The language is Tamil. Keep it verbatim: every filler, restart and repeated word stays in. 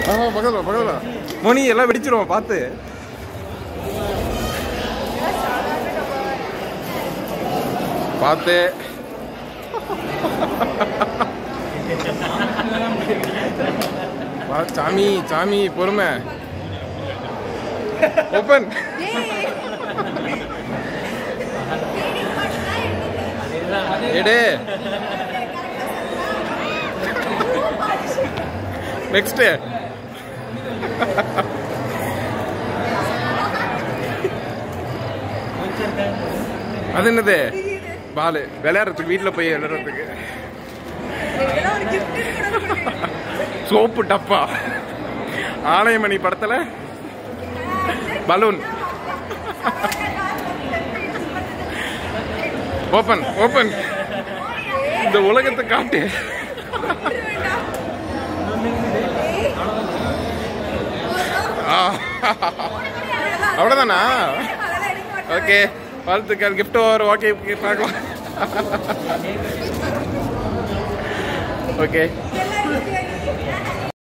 ஆ பக்கத்துல பக்கத்துல மோனி எல்லாம் வெடிச்சிருவோம் பார்த்து. பார்த்து சாமி சாமி பொறுமை. ஓப்பன். எடு. நெக்ஸ்ட். அது என்னது? பாலு விளையாடுறதுக்கு, வீட்டில் போய் விளையாடுறதுக்கு. சோப்பு டப்பா. ஆலயமணி படத்துல பலூன். Open open. இந்த உலகத்தை காட்டு. அவ்வளவுதானா? ஓகே, வாழ்த்துக்கள். Gift over. ஓகே பார்க்கலாம். ஓகே.